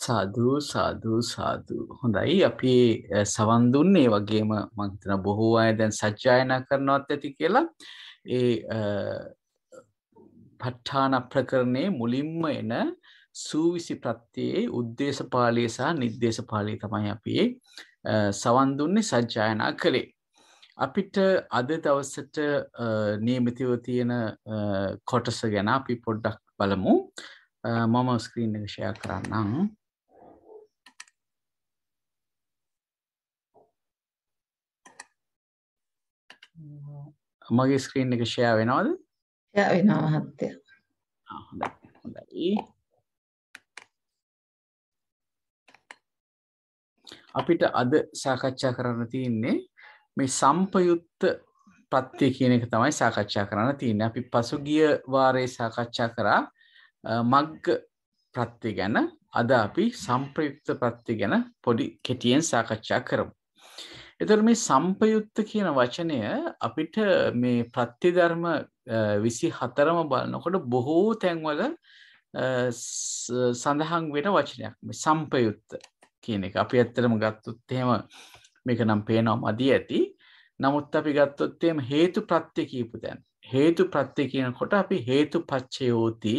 සාදු සාදු සාදු හොඳයි අපි සවන් දුන්නේ වගේම මම හිතන බොහෝ අය දැන් සජ්ජායනා කරනවත් ඇති කියලා ඒ ප ဋ ාණ ප්‍රකරණේ මුලින්ම එන සූවිසි ප්‍රත්‍යයේ උද්දේශපාලී සහ නිर्देशපාලී තමයි අපි සවන් දුන්නේ සජ්ජායනා කළේ අපිට අද දවසට නියමිතව තියෙන කොටස ගැන අපි පොඩ්ඩක් බලමු මම ස්ක්‍රීන් එක ෂෙයා කරන්නම් මගේ ස්ක්‍රීන් එක ෂෙයා වෙනවද? ෂෙයා වෙනවා මහත්තයා. හොඳයි. අපිට අද සාකච්ඡා කරන්න තියෙන්නේ මේ සම්පයුක්ත ප්‍රත්‍ය කියන එක තමයි සාකච්ඡා කරන්න තියෙන්නේ. අපි පසුගිය වාරයේ සාකච්ඡා කරා මග්ග ප්‍රත්‍ය ගැන. අද අපි සම්ප්‍රයුක්ත ප්‍රත්‍ය ගැන පොඩි කෙටියෙන් සාකච්ඡා කරමු. එතකොට මේ සම්පයුක්ත කියන වචනය අපිට මේ ප්‍රත්‍ය ධර්ම 24ම බලනකොට බොහෝ තැන්වල සඳහන් වෙන වචනයක්. මේ සම්පයුක්ත කියන එක. අපි ඇත්තටම ගත්තොත් එහෙම මේක නම් පේනවා මදි ඇති. නමුත් අපි ගත්තොත් එහෙම හේතු ප්‍රත්‍ය කියපු දැන්. හේතු ප්‍රත්‍ය කියනකොට අපි හේතුපච්චයෝති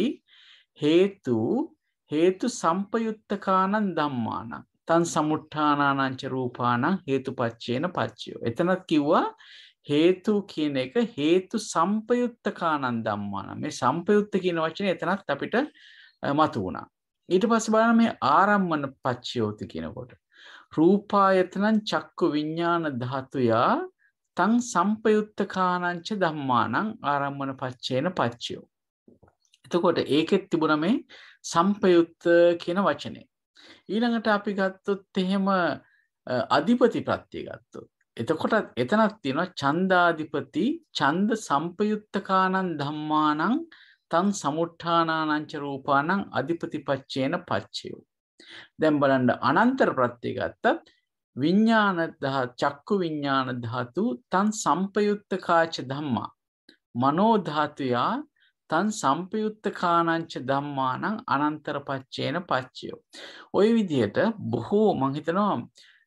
හේතු සම්පයුත්තකානං ධම්මානං තං සමුට්ඨානානං ච රූපානං හේතුපච්චේන පච්චයෝ. එතනත් කිව්වා හේතු කියන එක හේතු සම්පයුත්තකානං ධම්මානං. මේ සම්පයුත්ත කියන වචනේ එතනත් අපිට මතු වුණා. ඊට පස්සේ බලන්න මේ ආරම්මන පච්චයෝති කියනකොට රූපායතනං චක්කු විඥාන ධාතුයා තං සම්පයුත්තකානං ච ධම්මානං ආරම්මන පච්චේන පච්චයෝ. එතකොට ඒකෙත් තිබුණා මේ සම්පයුත්ත කියන වචනේ. ඊළඟට අපි ගත්තොත් එහෙම අධිපති ප්‍රත්‍ය ගත්තොත් එතකොට එතනක් තියෙනවා ඡන්දාධිපති ඡන්ද සම්පයුත්තකානං ධම්මානං තං සමුට්ඨානානං ච රූපානං අධිපතිපච්චේන පච්චයෝ. දැන් බලන්න අනන්තර ප්‍රත්‍ය ගත්තත් විඥාන චක්කු විඥාන ධාතු තං සම්පයුත්තකාච ධම්මා මනෝ ධාතුයා තන් සම්පයුත්තකානංච ධම්මානං අනන්තර පච්චේන පච්චයෝ. ওই විදිහට බොහෝ මම හිතනවා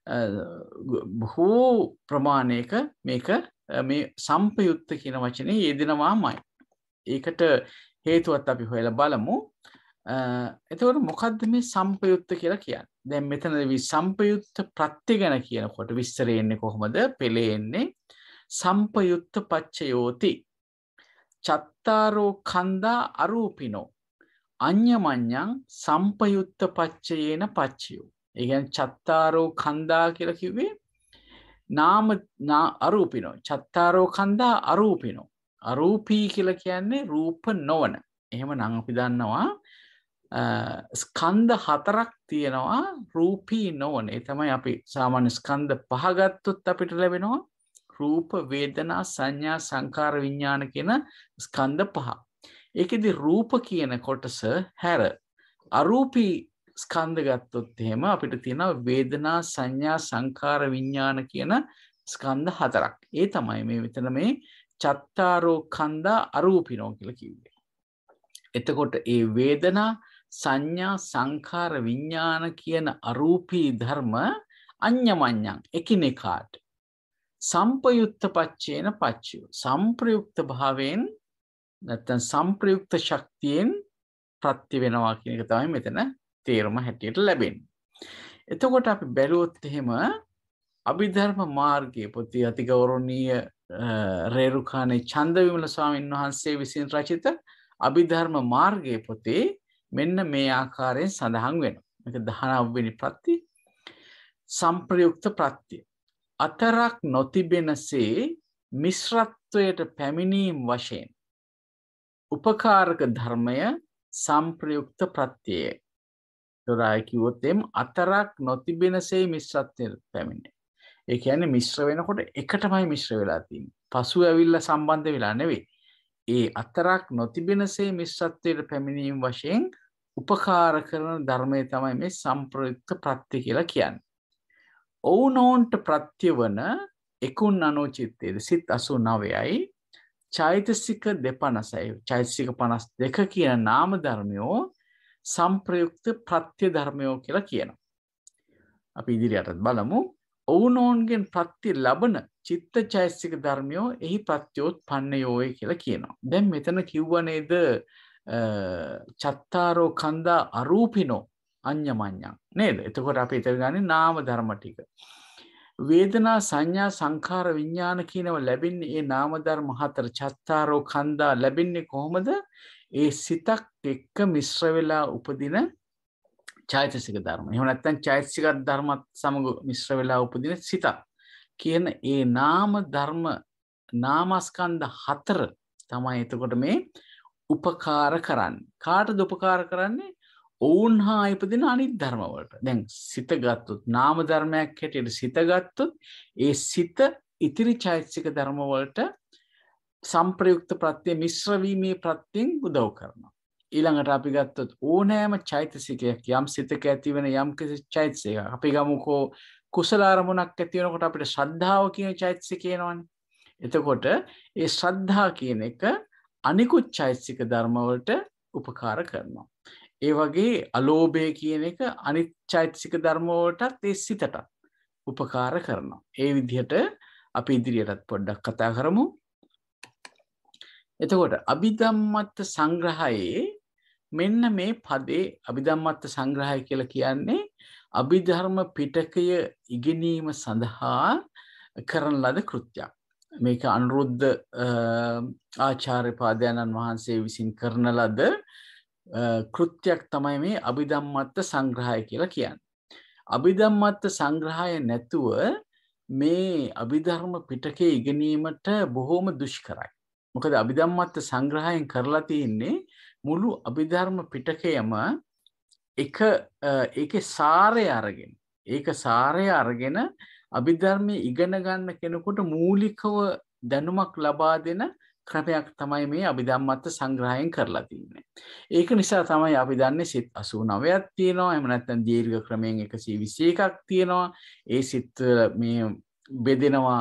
බොහෝ ප්‍රමාණයක මේක මේ සම්පයුත්ත කියන වචනේ යෙදෙනවාමයි. ඒකට හේතුවත් අපි හොයලා බලමු. එතකොට මොකද්ද මේ සම්පයුත්ත කියලා කියන්නේ? දැන් මෙතනදී සම්පයුත්ත ප්‍රත්‍ය ගැන කියනකොට විස්තරය එන්නේ කොහොමද? පෙළේ එන්නේ සම්පයුත්ත පච්චයෝති චත්තාරෝ කන්දා අරූපිනෝ අඤ්ඤමඤ්ඤං සම්පයුත්ත පච්චයේන පච්චයෝ. ඒ කියන්නේ චත්තාරෝ කන්දා කියලා කිව්වේ නාම අරූපිනෝ. චත්තාරෝ කන්දා අරූපිනෝ. අරූපී කියලා කියන්නේ රූප නොවන. එහෙමනම් අපි දන්නවා ස්කන්ධ හතරක් තියෙනවා රූපී නොවන. ඒ තමයි අපි සාමාන්‍ය ස්කන්ධ පහ ගත්තොත් අපිට ලැබෙනවා රූප වේදනා සංඥා සංකාර විඥාන කියන ස්කන්ධ පහ. ඒකෙදි රූප කියන කොටස හැර අරූපී ස්කන්ධ ගත්තොත් එහෙම අපිට තියෙනවා වේදනා සංඥා සංකාර විඥාන කියන ස්කන්ධ හතරක්. ඒ තමයි මේ විතර මේ චත්තාරෝ කන්දා අරූපිනෝ කියලා කිව්වේ. එතකොට ඒ වේදනා සංඥා සංකාර විඥාන කියන අරූපී ධර්ම අඤ්ඤමඤ්ඤං එකිනෙකාට සම්පයුක්ත පච්චේන පච්චයෝ. සම්ප්‍රයුක්ත භාවයෙන් නැත්නම් සම්ප්‍රයුක්ත ශක්තියෙන් ප්‍රත්‍ය වෙනවා කියන එක තමයි මෙතන තේරුම හැටියට ලැබෙන්නේ. එතකොට අපි බැලුවොත් එහෙම අභිධර්ම මාර්ගයේ පොතේ අතිගෞරවනීය රේරුකාණේ චන්දවිමල ස්වාමීන් වහන්සේ විසින් රචිත අභිධර්ම මාර්ගයේ පොතේ මෙන්න මේ ආකාරයෙන් සඳහන් වෙනවා. මේක 19 වෙනි ප්‍රත්‍ය සම්ප්‍රයුක්ත ප්‍රත්‍ය. අතරක් නොතිබෙනසේ මිශ්‍රත්වයට පැමිණීම් වශයෙන් උපකාරක ධර්මය සම්ප්‍රයුක්ත ප්‍රත්‍යයයි. දොරයි කිව්වොත් එම් අතරක් නොතිබෙනසේ මිශ්‍රත්වයට පැමිණේ. ඒ කියන්නේ මිශ්‍ර වෙනකොට එකටමයි මිශ්‍ර වෙලා තියෙන්නේ. පසු ඇවිල්ලා සම්බන්ධ වෙලා නෙවෙයි. ඒ අතරක් නොතිබෙනසේ මිශ්‍රත්වයට පැමිණීම් වශයෙන් උපකාර කරන ධර්මය තමයි මේ සම්ප්‍රයුක්ත ප්‍රත්‍ය කියලා කියන්නේ. ඔවුනොන්ට ප්‍රත්‍ය වන එකුන් අනුචිත්තේද සිත් 89යි චෛතසික 256 චෛතසික 52 කියන නාම ධර්මයෝ සම්ප්‍රයුක්ත ප්‍රත්‍ය ධර්මයෝ කියලා කියනවා. අපි ඉදිරියටත් බලමු. ඔවුනොවුන්ගෙන් ප්‍රත්‍ය ලබන චිත්තචෛතසික ධර්මයෝ එහි ප්‍රත්‍යෝත්පන්නයෝය කියලා කියනවා. දැන් මෙතන කිව්ව නේද චත්තාරෝ කන්දා අරූපිනෝ අඤ්ඤමඤ්ඤං නේද? එතකොට අපි හිතන ගන්නේ නාම ධර්ම ටික. වේදනා සංඥා සංඛාර විඥාන කියනවා ලැබෙන්නේ ඒ නාම ධර්ම හතර. චත්තාරෝ කන්දා ලැබෙන්නේ කොහොමද? ඒ සිතක් එක්ක මිශ්‍ර වෙලා උපදින චෛතසික ධර්ම. එහෙම නැත්නම් චෛතසික ධර්මත් සමග මිශ්‍ර වෙලා උපදින සිතක් කියන ඒ නාම ධර්ම නාමස්කන්ධ හතර තමයි එතකොට මේ උපකාර කරන්නේ. කාටද උපකාර කරන්නේ? ඔවුන් හා ඉපදින අනිත් ධර්ම වලට. දැන් සිත ගත්තොත් නාම ධර්මයක් හැටියට සිත ගත්තොත් ඒ සිත ඉතිරි චෛතසික ධර්ම වලට සම්ප්‍රයුක්ත ප්‍රත්‍ය මිශ්‍ර වීමේ ප්‍රත්‍යයෙන් උදව් කරනවා. ඊළඟට අපි ගත්තොත් ඕනෑම චෛතසිකයක් යම් සිතක ඇති වෙන යම් කිසි චෛතසිකයක් අපි ගමුකෝ කුසල අරමුණක් ඇති වෙනකොට අපිට ශ්‍රද්ධාව කියන චෛතසිකය එනවනේ. එතකොට ඒ ශ්‍රද්ධා කියන එක අනිකුත් චෛතසික ධර්ම වලට උපකාර කරනවා. ඒ වගේ අලෝභය කියන එක අනිත් චෛතසික ධර්ම වලටත් ඒ සිතට උපකාර කරනවා. ඒ විදිහට අපි ඉදිරියටත් පොඩ්ඩක් කතා කරමු. එතකොට අභිධම්මත්ත සංග්‍රහයේ මෙන්න මේ පදේ අභිධම්මත්ත සංග්‍රහය කියලා කියන්නේ අභිධර්ම පිටකය ඉගෙනීම සඳහා කරන ලද කෘත්‍යයක්. මේක අනුරුද්ධ ආචාර්ය පාදයන්න් වහන්සේ විසින් කරන ලද කෘත්‍යයක් තමයි මේ අභිධම්මත්ත සංග්‍රහය කියලා කියන්නේ. අභිධම්මත්ත සංග්‍රහය නැතුව මේ අභිධර්ම පිටකය ඉගෙනීමට බොහෝම දුෂ්කරයි. මොකද අභිධම්මත්ත සංග්‍රහයෙන් කරලා තියෙන්නේ මුළු අභිධර්ම පිටකයම ඒකේ සාරය අරගෙන අභිධර්මයේ ඉගෙන ගන්න කෙනෙකුට මූලිකව දැනුමක් ලබා දෙන ක්‍රමයක් තමයි මේ අභිධම්මත්ත සංග්‍රහයෙන් කරලා තියෙන්නේ. ඒක නිසා තමයි අපි දන්නේ සිත් 89ක් තියෙනවා. එහෙම නැත්නම් දීර්ඝ ක්‍රමයෙන් 121ක් තියෙනවා. ඒ සිත් මේ බෙදෙනවා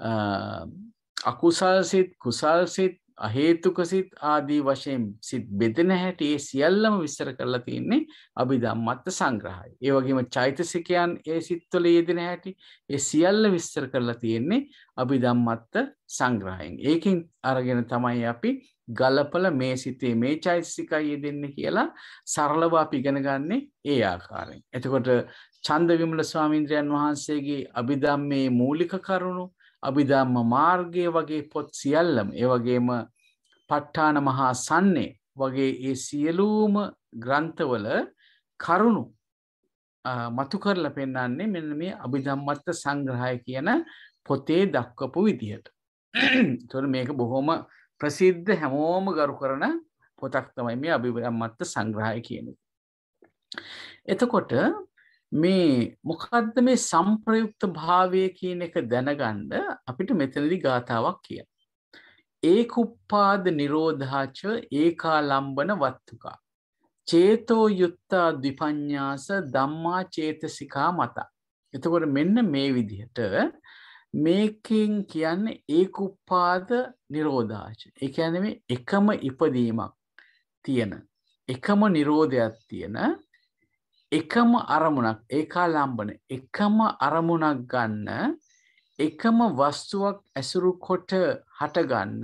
අකුසල් සිත්, කුසල් සිත්, අහේතුක සිත් ආදී වශයෙන් සිත් බෙදෙන හැටි ඒ සියල්ලම විස්තර කරලා තියෙන්නේ අභිධම්මත්ත සංග්‍රහය. ඒ වගේම චෛතසිකයන් ඒ සිත්වල යෙදෙන හැටි ඒ සියල්ල විස්තර කරලා තියෙන්නේ අභිධම්මත්ත සංග්‍රහයෙන්. ඒකෙන් අරගෙන තමයි අපි ගලපල මේ සිතේ මේ චෛතසිකය යෙදෙන්නේ කියලා සරලව අපි ඉගෙන ගන්නෙ ඒ ආකාරයෙන්. එතකොට චන්දවිමල ස්වාමීන්ද්‍රයන් වහන්සේගේ අභිධම්මේ මූලික කරුණු අභිධම්ම මාර්ගය වගේ පොත් සියල්ලම ඒ වගේම ප ဋ ාණ මහා සන්නේ වගේ ඒ සියලුම ග්‍රන්ථවල කරුණු මතු කරලා පෙන්නන්නේ මෙන්න මේ අභිධම්මත්ත සංග්‍රහය කියන පොතේ දක්වපු විදිහට. ඒතකොට මේක බොහොම ප්‍රසිද්ධ හැමෝම ගරු කරන පොතක් තමයි මේ අභිධම්මත්ත සංග්‍රහය කියන්නේ. එතකොට මේ මොකද්ද මේ සම්ප්‍රයුක්ත භාවය කියන එක දැනගන්න අපිට මෙතනදී ගාථාවක් කියනවා. ඒකුප්පාද නිරෝධාච ඒකාලම්බන වත්තුකා චේතෝ යුත්තා ද්විපඤ්ඤාස ධම්මා චේතසිකා මත. එතකොට මෙන්න මේ විදිහට මේකෙන් කියන්නේ ඒකුප්පාද නිරෝධාච. ඒ කියන්නේ මේ එකම ඉපදීමක් තියෙන එකම නිරෝධයක් තියෙන එකම අරමුණක් ඒකාලම්බන එකම අරමුණක් ගන්න එකම වස්තුවක් ඇසුරු කොට හටගන්න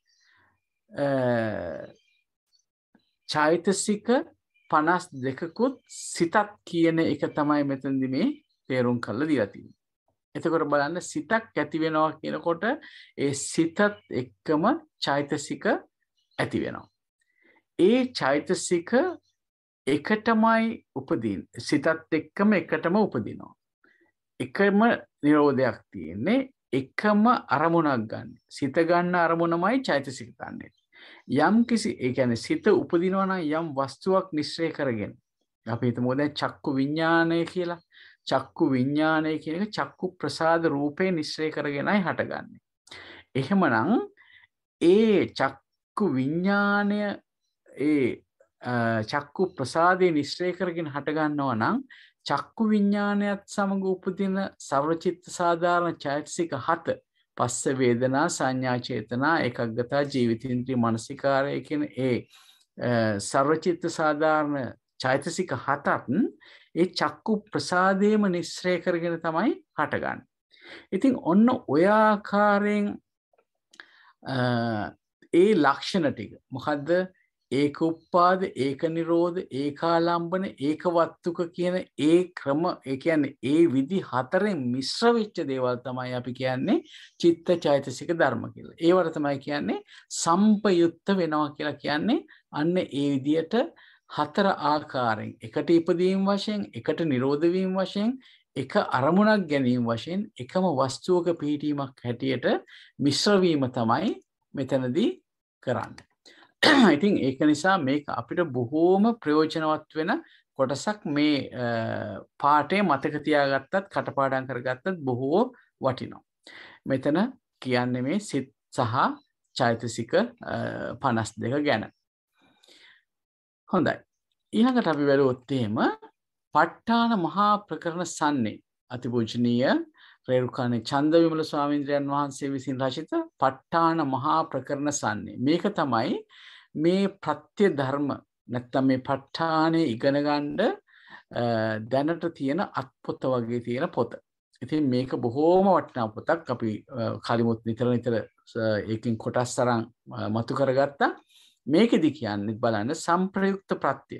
චෛතසික 52කුත් සිතක් කියන එක තමයි මෙතනදී මේ තේරුම් කරලා දීලා තියෙන්නේ. එතකොට බලන්න සිතක් ඇති වෙනවා කියනකොට ඒ සිතත් එක්කම චෛතසික ඇති වෙනවා. ඒ චෛතසික එකටමයි උපදින්නේ. සිතත් එක්කම එකටම උපදිනවා. එකම නිරෝධයක් තියෙන්නේ එකම අරමුණක් ගන්න. සිත ගන්න අරමුණමයි චෛතසික ගන්නෙ. යම් කිසි ඒ කියන්නේ සිත උපදිනවා නම් යම් වස්තුවක් නිශ්චය කරගෙන. අපි හිතමු දැන් චක්කු විඥානය කියලා. චක්කු විඥානය කියන එක චක්කු ප්‍රසාද රූපේ නිශ්චය කරගෙනයි හටගන්නේ. එහෙමනම් ඒ චක්කු විඥානය ඒ චක්කු ප්‍රසාදේ නිශ්චය කරගෙන හට ගන්නවා නම් චක්කු විඥානයත් සමග උපදින සර්වචිත්ත සාධාරණ චෛතසික 7 පස්ස වේදනා සංඥා චේතනා ඒකග්ගතා ජීවිතේන්ද්‍රිය මනසිකාරය කියන ඒ සර්වචිත්ත සාධාරණ චෛතසික 7ත් ඒ චක්කු ප්‍රසාදයේම නිස්සරය කරගෙන තමයි හටගන්නේ. ඉතින් ඔන්න ඔය ආකාරයෙන් ඒ ලක්ෂණ ටික මොකද්ද? ඒක උප්පාද, ඒක නිරෝධ, ඒකාලම්බන, ඒකවත්තුක කියන ඒ ක්‍රම, ඒ කියන්නේ ඒ විදි හතරෙන් මිශ්‍ර වෙච්ච දේවල් තමයි අපි කියන්නේ චිත්ත චෛතසික ධර්ම කියලා. ඒවට තමයි කියන්නේ සම්පයුක්ත වෙනවා කියලා කියන්නේ. අන්න ඒ විදියට හතර ආකාරයෙන් එකට ඉපදීම් වශයෙන්, එකට නිරෝධ වීම වශයෙන්, එක අරමුණක් ගැනීම වශයෙන්, එකම වස්තුවක පිහිටීමක් හැටියට මිශ්‍ර වීම තමයි මෙතනදී කරන්නේ. ඉතින් ඒක නිසා මේක අපිට බොහෝම ප්‍රයෝජනවත් වෙන කොටසක්. මේ පාඩේ මතක තියාගත්තත් කටපාඩම් කරගත්තත් බොහෝ වටිනවා. මෙතන කියන්නේ මේ සිත් සහ චෛතසික 52 ගැන. හොඳයි. ඊළඟට අපි බලුවොත් එහෙම ප ဋ ාණ මහා ප්‍රකරණ සම්නේ අතිපූජනීය රේරුකාණේ චන්දවිමල ස්වාමීන් වහන්සේ විසින් රචිත ප ဋ ාණ මහා ප්‍රකරණ සම්නේ. මේක තමයි මේ ප්‍රත්‍ය ධර්ම නැත්තම් මේ ප ဋ ාණේ ඉගෙන ගන්න දැනට තියෙන අත්පොත වගේ තියෙන පොත. ඉතින් මේක බොහෝම වටිනා පොතක්. අපි කලිමුත් නිතර ඒකෙන් කොටස් තරම් මතු කරගත්තා. මේකෙදි කියන්නේ බලන්න සම්ප්‍රයුක්ත ප්‍රත්‍ය.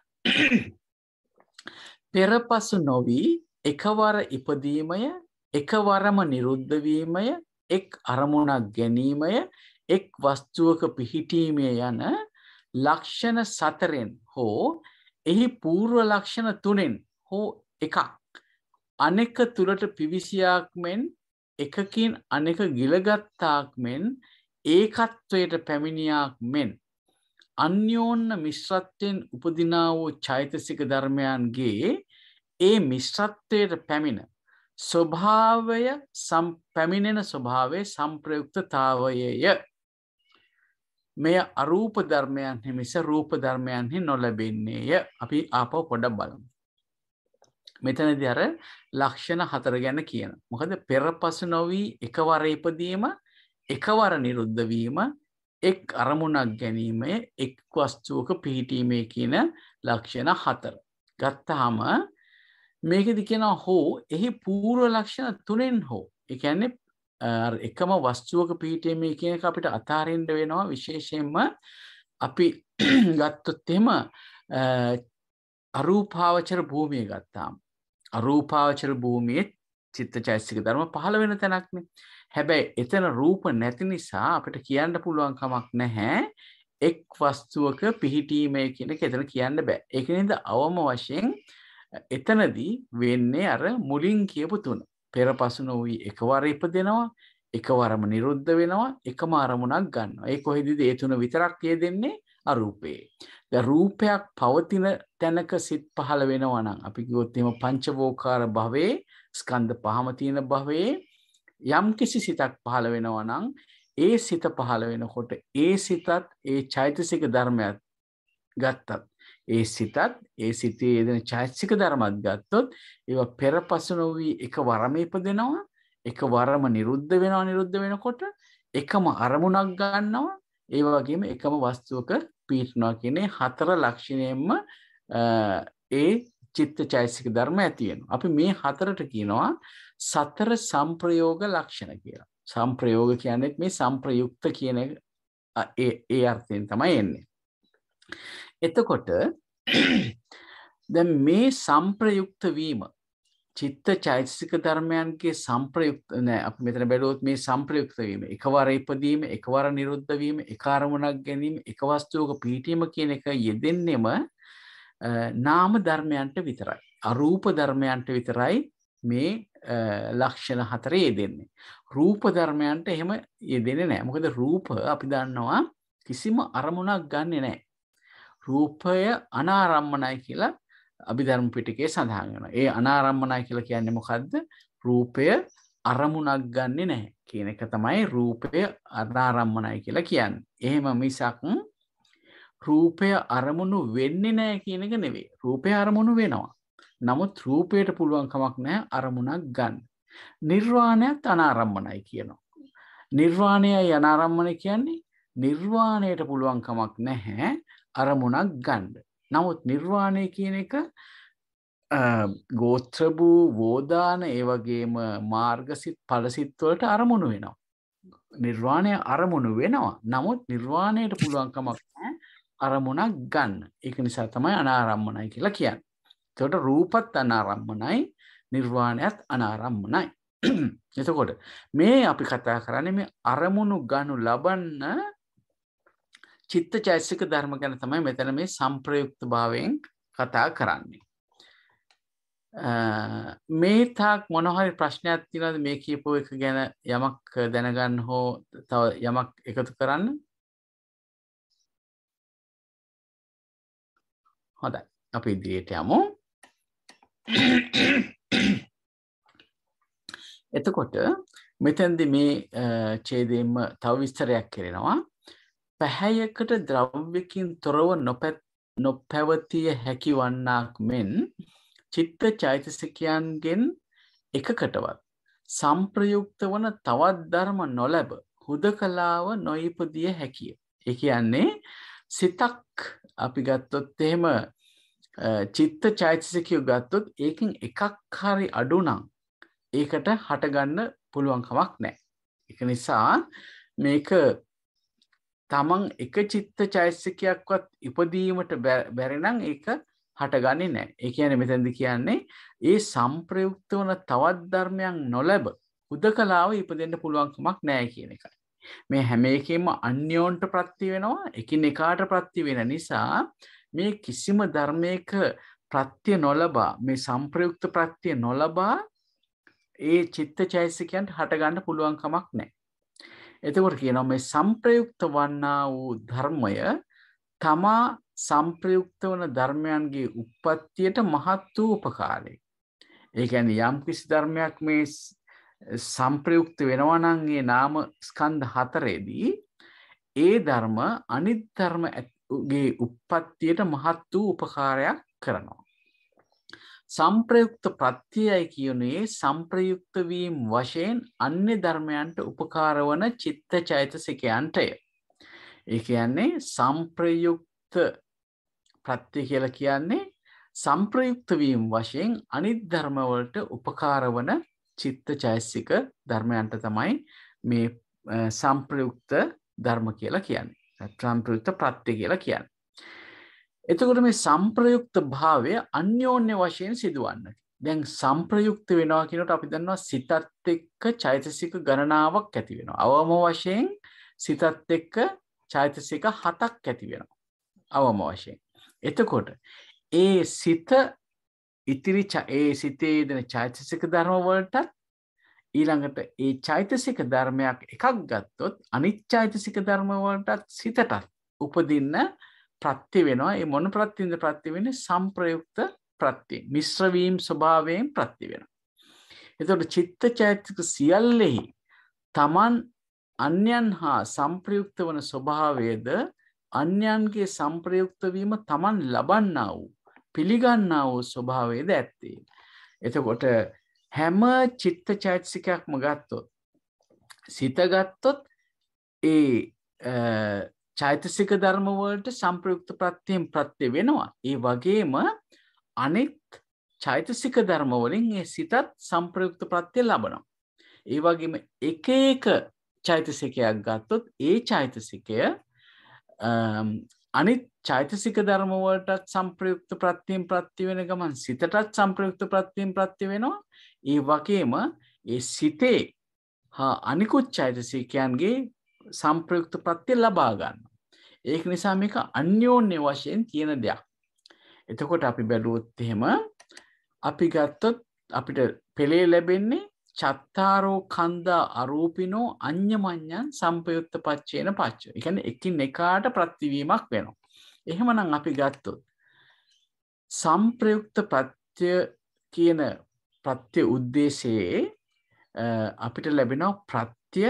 පෙරපසු නොවි එකවර ඉපදීමය, එකවරම නිරුද්ධ වීමය, එක් අරමුණක් ගැනීමය, එක් වස්තුවක පිහිටීමේ යන ලක්ෂණ 4න් හෝ එහි పూర్ව ලක්ෂණ 3න් හෝ එකක් අනෙක තුලට පිවිසියාක් මෙන් එකකින් අනෙක ගිලගත්තාක් මෙන් ඒකත්වයට පැමිණියාක් මෙන් අන්‍යෝන්‍ය මිශ්‍රත්වයෙන් උපදිනා වූ චෛතසික ධර්මයන්ගේ ඒ මිශ්‍රත්වයට පැමිණ ස්වභාවය පැමිණෙන ස්වභාවයේ සංප්‍රයුක්තතාවයය. මෙය අරූප ධර්මයන්හි මිස රූප ධර්මයන්හි නොලැබෙන්නේය. අපි ආපහු පොඩ්ඩක් බලමු. මෙතනදී අර ලක්ෂණ 4 ගැන කියන. මොකද පෙරපසු නොවි එකවර ඉපදීම, එකවර නිරුද්ධ වීම, එක් අරමුණක් ගැනීම, එක් වස්තුවක පිහිටීමේ කියන ලක්ෂණ 4 ගත්තාම මේකෙදි කියනවා හෝ එහි పూర్ව ලක්ෂණ 3න් හෝ. ඒ කියන්නේ එකම වස්තුවක පිහිටීමේ කියන එක අපිට අතාරින්න වෙනවා. විශේෂයෙන්ම අපි ගත්තොත් එහෙම අරූපාවචර භූමිය ගත්තාම අරූපාවචර භූමියේ චිත්තචෛතසික ධර්ම 15 වෙන තැනක්නේ. හැබැයි එතන රූප නැති නිසා අපිට කියන්න පුළුවන් කමක් නැහැ එක් වස්තුවක පිහිටීමේ කියන එක එතන කියන්න බෑ. ඒක නේද අවම වශයෙන් එතනදී වෙන්නේ අර මුලින් කියපු තුන. පෙරපසු නොවි එකවර ඉපදෙනවා, එකවරම නිරුද්ධ වෙනවා, එකම අරමුණක් ගන්නවා. ඒ කොහෙදද ඒ තුන විතරක් දෙන්නේ අරූපේ. දැන් රූපයක් පවතින තැනක සිත් පහළ වෙනවා නම් අපි කිව්වොත් එහෙම පංචවෝකාර භවයේ ස්කන්ධ පහම තියෙන භවයේ යම් කිසි සිතක් පහළ වෙනවා නම් ඒ සිත පහළ වෙනකොට ඒ සිතත් ඒ චෛතසික ධර්මයක් ගත්තත් ඒ සිතත් ඒ සිතේ යෙදෙන චෛතසික ධර්මයක් ගත්තොත් ඒවා පෙරපසු නොවි එකවරම ඉපදෙනවා, එකවරම නිරුද්ධ වෙනවා. නිරුද්ධ වෙනකොට එකම අරමුණක් ගන්නවා, ඒ වගේම එකම වස්තුවක පිහිටනවා කියන්නේ 4 ලක්ෂණයෙන්ම ඒ චිත්ත චෛතසික ධර්ම ඇති වෙනවා. අපි මේ 4ට කියනවා සතර සංප්‍රයෝග ලක්ෂණ කියලා. සංප්‍රයෝග කියන්නේ මේ සංප්‍රයුක්ත කියන ඒ අර්ථයෙන් තමයි එන්නේ. එතකොට දැන් මේ සංප්‍රයුක්ත වීම චිත්ත චෛතසික ධර්මයන්ගේ සංප්‍රයුක්ත නෑ. අපි මෙතන බැලුවොත් මේ සංප්‍රයුක්ත වීම, එකවර ඉපදීම, එකවර නිරුද්ධ වීම, එක අරමුණක් ගැනීම, එක වස්තුවක පිහිටීම කියන එක යෙදෙන්නෙම නාම ධර්මයන්ට විතරයි. අරූප ධර්මයන්ට විතරයි මේ ලක්ෂණ 4 යෙදෙන්නේ. රූප ධර්මයන්ට එහෙම යෙදෙන්නේ නැහැ. මොකද රූප අපි දන්නවා කිසිම අරමුණක් ගන්නෙ නැහැ. රූපය අනාරම්මනයි කියලා අභිධර්ම පිටකයේ සඳහන් වෙනවා. ඒ අනාරම්මනයි කියලා කියන්නේ මොකද්ද? රූපය අරමුණක් ගන්නෙ නැහැ කියන එක තමයි රූපය අනාරම්මනයි කියලා කියන්නේ. එහෙම මිසක් රූපය අරමුණු වෙන්නේ නැහැ කියන එක නෙවෙයි. රූපය අරමුණු වෙනවා. නමුත් රූපයට පුළුවන් කමක් නැහැ අරමුණක් ගන්න. නිර්වාණයත් අනාරම්මනයි කියනවා. නිර්වාණයයි අනාරම්මනයි කියන්නේ නිර්වාණයට පුළුවන් කමක් නැහැ අරමුණක් ගන්න. නමුත් නිර්වාණය කියන එක ගෝත්‍ර වූ වෝදාන ඒ වගේම මාර්ගසිත ඵලසිත වලට අරමුණු වෙනවා. නිර්වාණය අරමුණු වෙනවා. නමුත් නිර්වාණයට පුළුවන් කමක් නැහැ අරමුණක් ගන්න. ඒක නිසා තමයි අනාරම්මනයි කියලා කියන්නේ. එතකොට රූපත් අනාරම්මනයි, නිර්වාණයත් අනාරම්මනයි. එතකොට මේ අපි කතා කරන්නේ මේ අරමුණු ගනු ලබන්න චිත්තචෛතසික ධර්ම ගැන තමයි මෙතන මේ සංප්‍රයුක්ත භාවයෙන් කතා කරන්නේ. මේ තාක් මොන හරි ප්‍රශ්නයක් තියෙනවද මේ කියපුව එක ගැන යමක් දැනගන්න හෝ තව යමක් එකතු කරන්න? හොඳයි. අපි ඉදිරියට යමු. එතකොට මෙතෙන්දි මේ ඡේදයෙන්ම තව විස්තරයක් කරනවා. පැහැයකට ද්‍රව්‍යකින් තොරව නොපැවතිය හැකි වන්නාක් මෙන් චිත්ත චෛතසිකයන්ගෙන් එකකටවත් සංප්‍රයුක්ත වන තවත් ධර්ම නොලැබ හුදකලාව නොඉපදිය හැකිය. ඒ කියන්නේ සිතක් අපි ගත්තොත් එහෙම චිත්ත චෛතසිකය ගත්තොත් ඒකෙන් එකක් හරි අඩු නම් ඒකට හටගන්න පුළුවන් කමක් නැහැ. ඒක නිසා මේක තමන් එක චිත්ත චෛතසිකයක්වත් ඉපදීමට බැරි නම් ඒක හටගන්නේ නැහැ. ඒ කියන්නේ මෙතෙන්ද කියන්නේ ඒ සංප්‍රයුක්ත වන තවත් ධර්මයන් නොලැබ හුදකලාව ඉපදෙන්න පුළුවන් කමක් නැහැ කියන එකයි. මේ හැම එකෙම අන්‍යෝන්ට ප්‍රත්‍ය වෙනවා. එකිනෙකාට ප්‍රත්‍ය වෙන නිසා මේ කිසිම ධර්මයක ප්‍රත්‍ය නොලබා මේ සංප්‍රයුක්ත ප්‍රත්‍ය නොලබා ඒ චිත්තචෛතසිකයන්ට හටගන්න පුළුවන් කමක් නැහැ. එතකොට කියනවා මේ සංප්‍රයුක්ත වන්නා වූ ධර්මය තමා සංප්‍රයුක්ත වන ධර්මයන්ගේ උප්පත්තියට මහත් වූ උපකාරයි. ඒ කියන්නේ යම් කිසි ධර්මයක් මේ සංප්‍රයුක්ත වෙනවා නම් ඒ නාම ස්කන්ධ හතරේදී ඒ ධර්ම අනිත් ධර්මගේ උප්පත්තියට මහත් වූ උපකාරයක් කරනවා. සංප්‍රයුක්ත ප්‍රත්‍යයයි කියන්නේ සංප්‍රයුක්ත වීම වශයෙන් අන්‍ය ධර්මයන්ට උපකාර වන චිත්ත චෛතසිකයන්ටය. ඒ කියන්නේ සංප්‍රයුක්ත ප්‍රත්‍ය කියලා කියන්නේ සංප්‍රයුක්ත වීම වශයෙන් අනිත් ධර්ම වලට උපකාර වන චිත්ත චෛතසික ධර්මයන්ට තමයි මේ සංප්‍රයුක්ත ධර්ම කියලා කියන්නේ. සංප්‍රයුක්ත ප්‍රත්‍ය කියලා කියන්නේ. එතකොට මේ සංප්‍රයුක්ත භාවය අන්‍යෝන්‍ය වශයෙන් සිදුවන්නේ. දැන් සංප්‍රයුක්ත වෙනවා කියනකොට අපි දන්නවා සිතත් එක්ක චෛතසික ගණනාවක් ඇති වෙනවා. අවම වශයෙන් සිතත් එක්ක චෛතසික 7ක් ඇති වෙනවා. අවම වශයෙන්. එතකොට ඒ සිත ඉතිරි ඒ සිතේ දෙන චෛතසික ධර්ම වලට ඊළඟට ඒ චෛතසික ධර්මයක් එකක් ගත්තොත් අනිත් චෛතසික ධර්ම වලටත් සිතටත් උපදින්න ප්‍රත්‍ය වෙනවා. ඒ මොන ප්‍රත්‍යින්ද ප්‍රත්‍ය වෙන්නේ? සංප්‍රයුක්ත ප්‍රත්‍ය. මිශ්‍ර වීම ස්වභාවයෙන් ප්‍රත්‍ය වෙනවා. එතකොට චිත්ත චෛතසික සියල්ලෙහි තමන් අන්‍යයන් හා සංප්‍රයුක්ත වන ස්වභාවයද අන්‍යයන්ගේ සංප්‍රයුක්ත වීම තමන් ලබන්නා වූ පිළිගන්නා වූ ස්වභාවයද ඇත්තේ. එතකොට හැම චිත්ත චෛතසිකයක්ම ගත්තොත් සිත ගත්තොත් ඒ චෛතසික ධර්ම වලට සංප්‍රයුක්ත ප්‍රත්‍යයෙන් ප්‍රත්‍ය වෙනවා. ඒ වගේම අනිත් චෛතසික ධර්ම වලින් ඒ සිතත් සංප්‍රයුක්ත ප්‍රත්‍ය ලබනවා. ඒ වගේම එක එක චෛතසිකයක් ගත්තොත් ඒ චෛතසිකය අනිත් චෛතසික ධර්ම වලටත් සංප්‍රයුක්ත ප්‍රත්‍යයෙන් ප්‍රත්‍ය වෙන ගමන් සිතටත් සංප්‍රයුක්ත ප්‍රත්‍යයෙන් ප්‍රත්‍ය වෙනවා. ඒ වගේම ඒ සිතේ හා අනිකුත් චෛතසිකයන්ගේ සංප්‍රයුක්ත ප්‍රත්‍ය ලබා ගන්නවා. ඒක නිසා මේක අන්‍යෝන්‍ය වශයෙන් තියෙන දෙයක්. එතකොට අපි බැලුවොත් එහෙම අපි ගත්තොත් අපිට පෙළේ ලැබෙන්නේ චත්තාරෝ කන්දා අරූපිනෝ අඤ්ඤමඤ්ඤං සංපයුක්ත පච්චේන පච්චය. ඒ කියන්නේ එකිනෙකාට ප්‍රතිවීමක් වෙනවා. එහෙමනම් අපි ගත්තොත් සංප්‍රයුක්ත ප්‍රත්‍ය කියන ප්‍රත්‍ය උද්දේශයේ අපිට ලැබෙනවා ප්‍රත්‍ය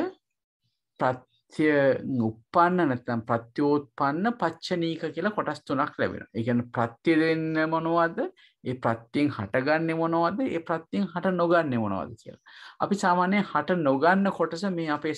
උප්පන්න නැත්නම් ප්‍රත්‍යෝත්පන්න පච්චනීක කියලා කොටස් තුනක් ලැබෙනවා. ඒ කියන්නේ ප්‍රත්‍ය දෙන්නේ මොනවද? ඒ ප්‍රත්‍යයෙන් හටගන්නේ මොනවද? ඒ ප්‍රත්‍යයෙන් හට නොගන්නේ මොනවද කියලා. අපි සාමාන්‍යයෙන් හට නොගන්න කොටස මේ අපේ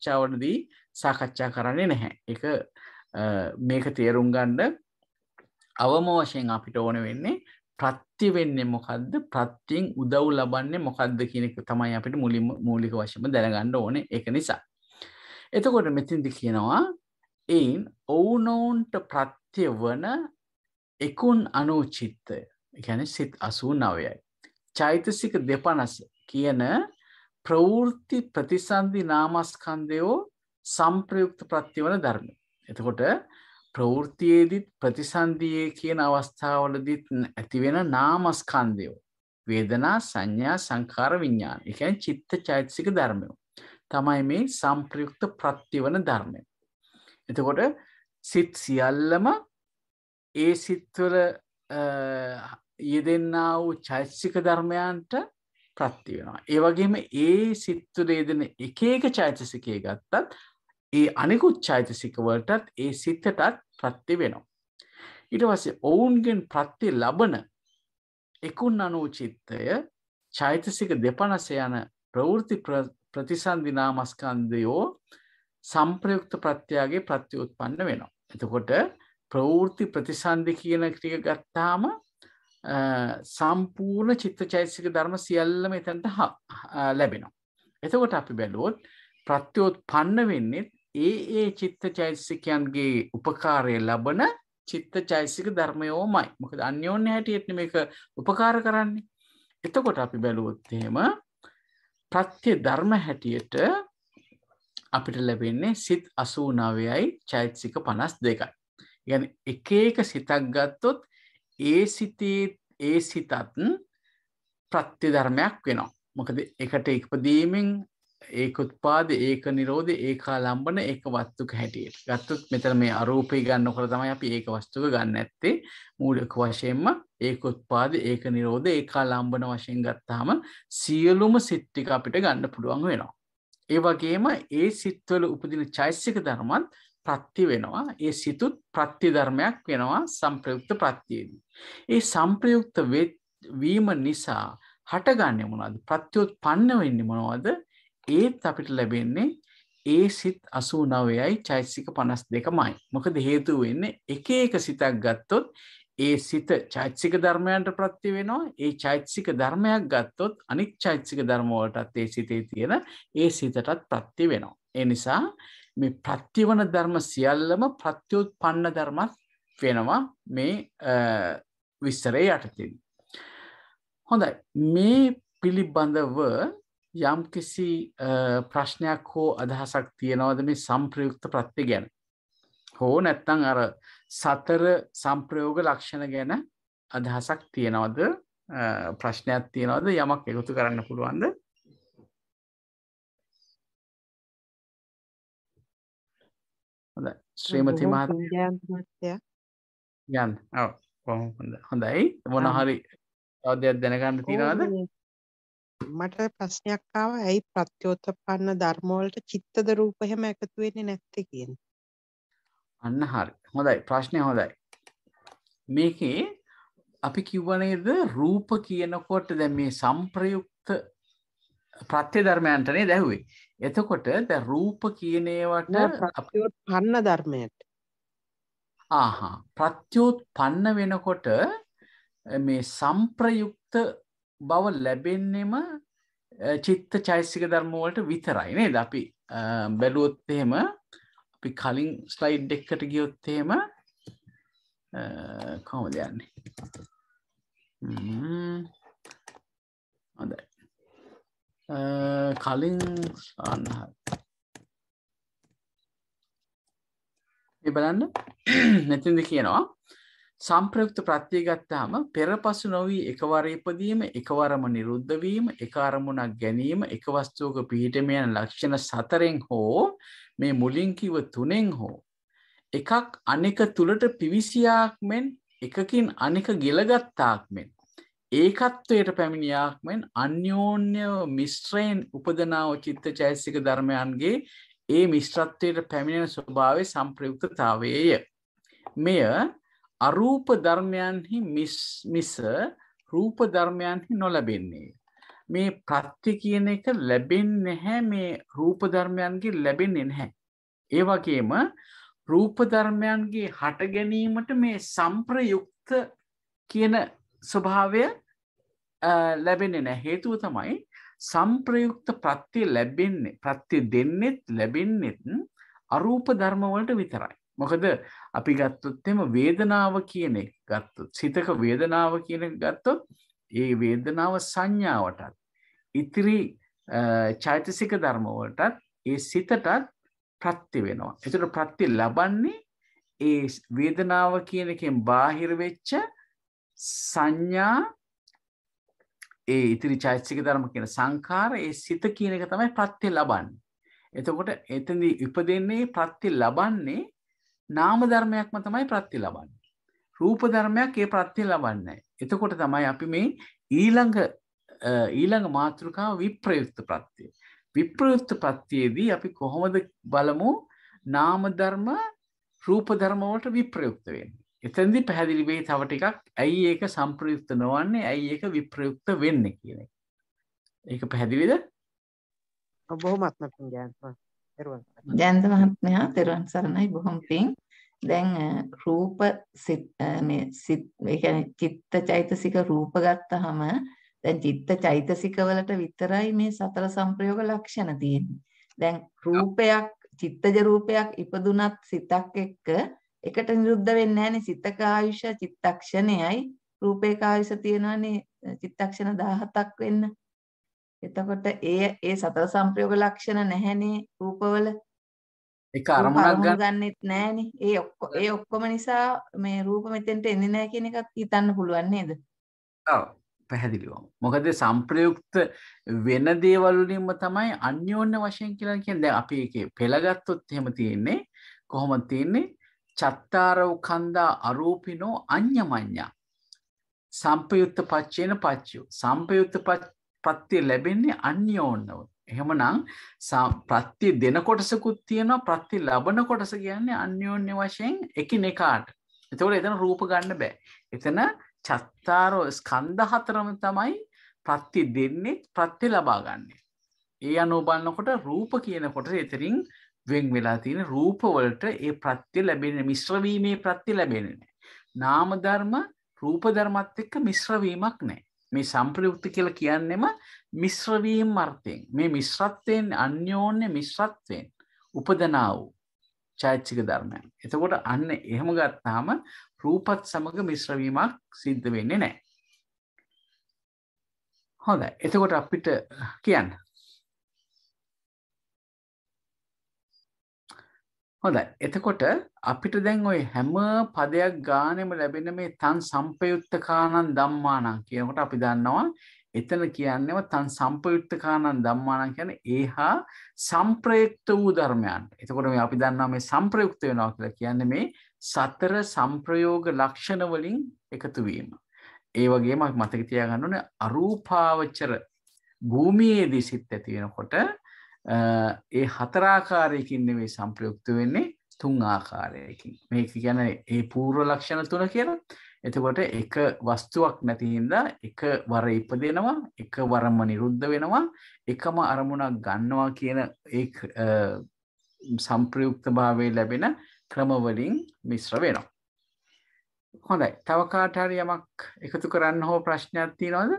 සාකච්ඡාවලදී සාකච්ඡා කරන්නේ නැහැ. ඒක මේක තේරුම් ගන්න අවම වශයෙන් අපිට ඕන වෙන්නේ ප්‍රත්‍ය වෙන්නේ මොකද්ද? ප්‍රත්‍යයෙන් උදව් ලබන්නේ මොකද්ද කියන එක තමයි අපිට මූලික වශයෙන්ම දැනගන්න ඕනේ. ඒක නිසා. එතකොට මෙතෙන්දි කියනවා එයින් ඔවුනොවුන්ට ප්‍රත්‍ය වන එකුන් අනුචිත්තය. ඒ කියන්නේ සිත් 89යි. චෛතසික 250 කියන ප්‍රවෘත්ති ප්‍රතිසන්දි නාමස්කන්ධයෝ සංප්‍රයුක්ත ප්‍රත්‍ය වන ධර්ම. එතකොට ප්‍රවෘත්තියේදීත් ප්‍රතිසන්දියේ කියන අවස්ථාවලදීත් ඇති වෙන නාමස්කන්ධයෝ වේදනා සංඥා සංඛාර විඥාන. ඒ කියන්නේ චිත්ත චෛතසික ධර්මයෝ තමයි මේ සංප්‍රයුක්ත ප්‍රත්‍ය වන ධර්මය. එතකොට සිත් සියල්ලම ඒ සිත්වල යෙදෙන්නා වූ චෛතසික ධර්මයන්ට ප්‍රත්‍ය වෙනවා. ඒ වගේම ඒ සිත්වල යෙදෙන එක එක චෛතසිකය ගත්තත් ඒ අනිකුත් චෛතසික වලටත් ඒ සිතටත් ප්‍රත්‍ය වෙනවා. ඊට පස්සේ ඔවුන්ගෙන් ප්‍රත්‍ය ලබන එකුන් අනුචිත්තය චෛතසික 250 යන ප්‍රවෘත්ති ප්‍රතිසන්දි නාමස්කන්ධයෝ සංප්‍රයුක්ත ප්‍රත්‍යයගේ ප්‍රත්‍යඋත්පන්න වෙනවා. එතකොට ප්‍රවෘත්ති ප්‍රතිසන්දි කියන ටික ගත්තාම සම්පූර්ණ චිත්තචෛතසික ධර්ම සියල්ලම එතනට ලැබෙනවා. එතකොට අපි බැලුවොත් ප්‍රත්‍යෝත්පන්න වෙන්නේ ඒ චිත්තචෛතසිකයන්ගේ උපකාරය ලබන චිත්තචෛතසික ධර්මයෝමයි. මොකද අන්‍යෝන්‍ය හැටියට මේක උපකාර කරන්නේ. එතකොට අපි බැලුවොත් එහෙම ප්‍රත්‍ය ධර්ම හැටියට අපිට ලැබෙන්නේ සිත් 89යි චෛතසික 52යි. කියන්නේ එක එක සිතක් ගත්තොත් ඒ සිතත් ප්‍රත්‍ය ධර්මයක් වෙනවා. මොකද එකට ඉපදීමෙන් ඒක උත්පාද ඒක නිරෝධ ඒකාලම්බන ඒක වස්තුක හැටියට ගත්තොත් මෙතන මේ අරූපේ ගන්නකොට තමයි අපි ඒක වස්තුක ගන්න නැත්තේ. මූලික වශයෙන්ම ඒක උත්පාද ඒක නිරෝධ ඒකාලම්බන වශයෙන් ගත්තාම සියලුම සිත් ටික අපිට ගන්න පුළුවන් වෙනවා. ඒ වගේම ඒ සිත්වල උපදින චෛතසික ධර්මත් ප්‍රත්‍ය වෙනවා. ඒ සිතුත් ප්‍රත්‍ය ධර්මයක් වෙනවා සංප්‍රයුක්ත ප්‍රත්‍යයේදී. ඒ සංප්‍රයුක්ත වීම නිසා හටගන්නේ මොනවද? ප්‍රත්‍යෝත්පන්න වෙන්නේ මොනවද? ඒත් අපිට ලැබෙන්නේ ඒ සිත් 89යි චෛතසික 52මයි. මොකද හේතුව වෙන්නේ එක එක සිතක් ගත්තොත් ඒ සිත චෛතසික ධර්මයන්ට ප්‍රත්‍ය වෙනවා. ඒ චෛතසික ධර්මයක් ගත්තොත් අනික් චෛතසික ධර්ම වලටත් ඒ සිතේ තියෙන ඒ සිතටත් ප්‍රත්‍ය වෙනවා. ඒ නිසා මේ ප්‍රත්‍යවන ධර්ම සියල්ලම ප්‍රත්‍යෝත්පන්න ධර්මත් වෙනවා මේ විස්තරය යටතේදී. හොඳයි. මේ පිළිබඳව යම්කිසි ප්‍රශ්නයක් හෝ අදහසක් තියනවද මේ සංප්‍රයුක්ත ප්‍රත්‍ය ගැන? හෝ නැත්නම් අර සතර සංප්‍රයෝග ලක්ෂණ ගැන අදහසක් තියනවද? ප්‍රශ්නයක් තියනවද? යමක් එකතු කරන්න පුළුවන්ද? හොඳයි. ශ්‍රීමති මහත්මිය යන්න. ඔව්. හොඳයි. මොන හරි අවධයක් දැනගන්න තියනවද? මට ප්‍රශ්නයක් ආවා. ඇයි ප්‍රත්‍යෝත්පන්න ධර්ම වලට චිත්තද රූප එහෙම එකතු වෙන්නේ නැත්තේ කියන. අන්න හරි. හොඳයි. ප්‍රශ්නේ හොඳයි. මේකේ අපි කිව්ව නේද රූප කියනකොට දැන් මේ සංප්‍රයුක්ත ප්‍රත්‍ය ධර්මයන්ට නේද ඇහුවේ. එතකොට දැන් රූප කියන ඒවට ප්‍රත්‍යෝත්පන්න ධර්මයට. ප්‍රත්‍යෝත්පන්න වෙනකොට මේ සංප්‍රයුක්ත බව ලැබෙන්නෙම චිත්ත චෛතසික ධර්ම වලට විතරයි නේද? අපි බැලුවොත් එහෙම අපි කලින් ස්ලයිඩ් එකකට ගියොත් එහෙම කොහොමද යන්නේ? හොඳයි. කලින් මේ බලන්න මෙතෙන්ද කියනවා සංප්‍රයුක්ත ප්‍රත්‍ය ගත්තාම පෙරපසු නොවි එකවර ඉපදීම එකවරම නිරුද්ධ වීම එක අරමුණක් ගැනීම එක වස්තුවක පිහිටීම යන ලක්ෂණ 4න් හෝ මේ මුලින් කිව්ව 3න් හෝ එකක් අනෙක තුලට පිවිසියාක් මෙන් එකකින් අනෙක ගෙලගත්තාක් මෙන් ඒකත්වයට පැමිණියාක් මෙන් අන්‍යෝන්‍ය මිශ්‍රයෙන් උපදනා වූ චිත්තචෛතසික ධර්මයන්ගේ ඒ මිශ්‍රත්වයට පැමිණෙන ස්වභාවයේ සංප්‍රයුක්තතාවයය. මෙය අරූප ධර්මයන්හි මිස රූප ධර්මයන්හි නොලැබෙන්නේ. මේ ප්‍රත්‍ය කියන එක ලැබෙන්නේ නැහැ මේ රූප ධර්මයන්ගේ ලැබෙන්නේ නැහැ. ඒ වගේම රූප ධර්මයන්ගේ හට ගැනීමට මේ සංප්‍රයුක්ත කියන ස්වභාවය ලැබෙන්නේ නැහැ. හේතුව තමයි සම්ප්‍රයුක්ත ප්‍රත්‍ය ලැබෙන්නේ ප්‍රත්‍ය දෙන්නෙත් ලැබෙන්නෙත් අරූප ධර්ම වලට විතරයි. මොකද අපි ගත්තොත් එම වේදනාව කියන එක ගත්තොත් සිතක වේදනාව කියන එක ගත්තොත් ඒ වේදනාව සංඥාවටත් ඉතිරි චෛතසික ධර්ම වලටත් ඒ සිතටත් ප්‍රත්‍ය වෙනවා. ඒතර ප්‍රත්‍ය ලබන්නේ ඒ වේදනාව කියන එකෙන් බාහිර වෙච්ච සංඥා ඒ ඉතිරි චෛතසික ධර්ම කියන සංඛාර ඒ සිත කියන එක තමයි ප්‍රත්‍ය ලබන්නේ. එතකොට එතනදී ඉපදෙන්නේ ප්‍රත්‍ය ලබන්නේ නාම ධර්මයක්ම තමයි ප්‍රත්‍ය ලබන්නේ. රූප ධර්මයක් ඒ ප්‍රත්‍ය ලබන්නේ නැහැ. එතකොට තමයි අපි මේ ඊළඟ මාතෘකාව විප්‍රයුක්ත ප්‍රත්‍ය. විප්‍රයුක්ත ප්‍රත්‍යයේදී අපි කොහොමද බලමු නාම ධර්ම රූප ධර්ම වලට විප්‍රයුක්ත වෙන්නේ. එතෙන්දී පැහැදිලි වෙයි තව ටිකක් ඇයි ඒක සම්ප්‍රයුක්ත නොවන්නේ ඇයි ඒක විප්‍රයුක්ත වෙන්නේ කියන එක. ඒක පැහැදිලිද? බොහොමත්ම පිං ජයන්ත මහත්මයා තෙරුවන් සරණයි බොහොම පිං. දැන් රූප සිත් මේ සිත් ඒ කියන්නේ චිත්ත චෛතසික රූප ගත්තාම දැන් චිත්ත චෛතසික වලට විතරයි මේ සතර සංප්‍රයෝග ලක්ෂණ තියෙන්නේ. දැන් රූපයක් චිත්තජ රූපයක් ඉපදුනත් සිතක් එක්ක එකට නිරුද්ධ වෙන්නේ නැහැනේ. සිතක ආයුෂ චිත්තක්ෂණයයි රූපේක ආයුෂ තියෙනවානේ චිත්තක්ෂණ 17ක් වෙන්න. එතකොට ඒ සතර සංප්‍රයෝග ලක්ෂණ නැහැනේ රූපවල. ඒක අරමුණක් ගන්නෙත් නැහැනේ. ඒ ඔක්කොම නිසා මේ රූප මෙතෙන්ට එන්නේ නැහැ කියන එකත් හිතන්න පුළුවන් නේද? ඔව් පැහැදිලිවම. මොකද සංප්‍රයුක්ත වෙන දේවල් වලින්ම තමයි අන්‍යෝන්‍ය වශයෙන් කියලා කියන්නේ. දැන් අපි ඒකේ පෙළගත්තොත් එහෙම තියෙන්නේ කොහොමද තියෙන්නේ? චත්තාරෝ කන්දා අරූපිනෝ අඤ්ඤමඤ්ඤා සංපයුක්ත පච්චේන පච්චයෝ සංපයුක්ත ප්‍රත්‍ය ලැබෙන්නේ අන්‍යෝන්‍යව. එහෙමනම් ප්‍රත්‍ය දෙන කොටසකුත් තියෙනවා ප්‍රත්‍ය ලබන කොටස කියන්නේ අන්‍යෝන්‍ය වශයෙන් එකිනෙකාට. ඒතකොට එතන රූප ගන්න බෑ. එතන චත්තාරෝ ස්කන්ධ හතරම තමයි ප්‍රත්‍ය දෙන්නේ ප්‍රත්‍ය ලබා ගන්න. ඒ අනුව බලනකොට රූප කියන කොටස එතරින් වෙන් වෙලා තියෙන රූප වලට ඒ ප්‍රත්‍ය ලැබෙන්නේ මිශ්‍ර වීමේ ප්‍රත්‍ය ලැබෙන්නේ නැහැ. නාම ධර්ම රූප ධර්මත් එක්ක මිශ්‍ර වීමක් නැහැ. මේ සම්ප්‍රයුක්ත කියලා කියන්නේම මිශ්‍ර වීම අර්ථයෙන්. මේ මිශ්‍රත්වයෙන් අන්‍යෝන්‍ය මිශ්‍රත්වයෙන් උපදනා වූ චෛතසික ධර්මයන්. එතකොට අන්න එහෙම ගත්තාම රූපත් සමග මිශ්‍ර වීමක් සිද්ධ වෙන්නේ නැහැ. හොඳයි. එතකොට අපිට කියන්න. හොඳයි. එතකොට අපිට දැන් ওই හැම පදයක් ගානෙම ලැබෙන මේ තන් සම්පයුත්තකානං ධම්මානං කියනකොට අපි දන්නවා එතන කියන්නේම තන් සම්පයුත්තකානං ධම්මානං කියන්නේ ඒහා සම්ප්‍රයුක්ත වූ ධර්මයන්. එතකොට මේ අපි දන්නවා මේ සම්ප්‍රයුක්ත වෙනවා කියලා කියන්නේ මේ සතර සංප්‍රයෝග ලක්ෂණ වලින් එකතු වීම. ඒ වගේම අපි මතක තියාගන්න ඕනේ අරූපාවචර භූමියේදී සිත් ඇති වෙනකොට ඒ හතර ආකාරයකින් නෙවෙයි සංප්‍රයුක්ත වෙන්නේ තුන් ආකාරයකින්. මේක කියන්නේ ඒ පූර්ව ලක්ෂණ තුන කියලා. එතකොට එක වස්තුවක් නැති හින්දා එක වර ඉපදෙනවා, එක වරම නිරුද්ධ වෙනවා, එකම අරමුණක් ගන්නවා කියන ඒ සංප්‍රයුක්ත භාවයේ ලැබෙන ක්‍රම වලින් මිශ්‍ර වෙනවා. හොඳයි. තව කාට හරි යමක් එකතු කරන්න හෝ ප්‍රශ්නයක් තියෙනවද?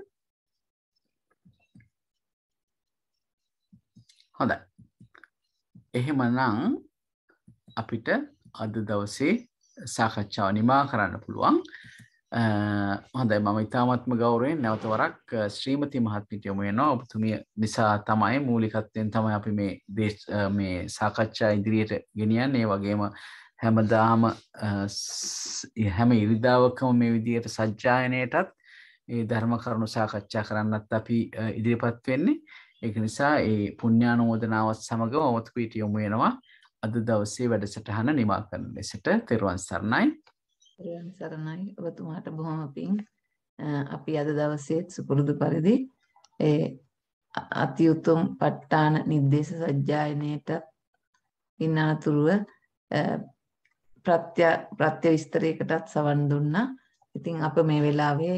හොඳයි. එහෙමනම් අපිට අද දවසේ සාකච්ඡාව නිමා කරන්න පුළුවන්. හොඳයි. මම ඉතාමත්ම ගෞරවයෙන් නැවත වරක් ශ්‍රීමති මහත්මියට යොමු වෙනවා. ඔබතුමිය නිසා තමයි මූලිකත්වයෙන් තමයි අපි මේ සාකච්ඡා ඉදිරියට ගෙනියන්නේ. ඒ වගේම හැමදාම හැම ඉරිදාවකම මේ විදිහට සජ්ජායනයටත් ඒ ධර්ම කරුණු සාකච්ඡා කරන්නත් අපි ඉදිරිපත් වෙන්නේ. ඒක නිසා ඒ පුණ්‍යානුමෝදනාවත් සමග ඔබතුමියට යොමු වෙනවා. අද දවසේ වැඩසටහන නිමා කරන ලෙසට තෙරුවන් සරණයි. තෙරුවන් සරණයි. ඔබතුමාට බොහොම පිං. අපි අද දවසේ සුපුරුදු පරිදි ඒ අති උතුම් ප ဋ ාණ නිर्देश සජ්ජායනයේට ඉන්නතුරුව ප්‍රත්‍ය විස්තරයකටත් සවන් දුන්නා. ඉතින් අප මේ වෙලාවේ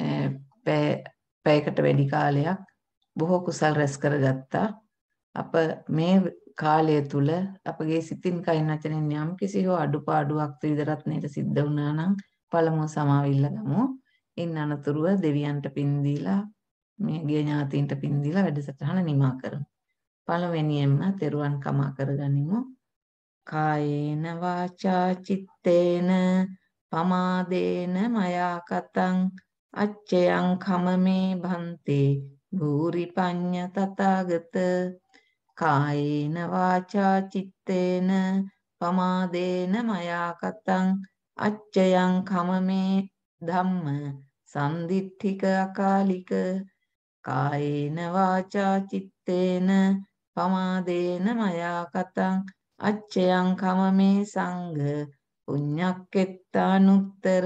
පැයකට වැඩි කාලයක් බොහෝ කුසල් රැස් කරගත්තා. අප මේ කාලය තුල අපගේ සිතින් කයින් වචනෙන් යම් කිසි හෝ අඩුපාඩුවක් ත්‍රිවිධ රත්නයට සිද්ධ වුණා නම් පළමුව සමාවිල්ල ගමු. ඉන් අනතුරුව දෙවියන්ට පින් දීලා මේ ගිය ඥාතීන්ට පින් දීලා වැඩසටහන නිමා කරමු. පළවෙනියෙන්ම තෙරුවන් කමා කරගනිමු. කායේන වාචා චිත්තේන පමාදේන මයා කතං අච්චයං කමමේ භන්තේ භූරි පඤ්ඤ තථාගත. කායේන වාචා චිත්තේන පමාදේන මයා කතං අච්චයං කමමේ ධම්ම සම්දිට්ඨික අකාලික. කායේන වාචා චිත්තේන පමාදේන මයා කතං අච්චයං කමමේ සංඝ පුඤ්ඤක්කෙත්තානුත්තර.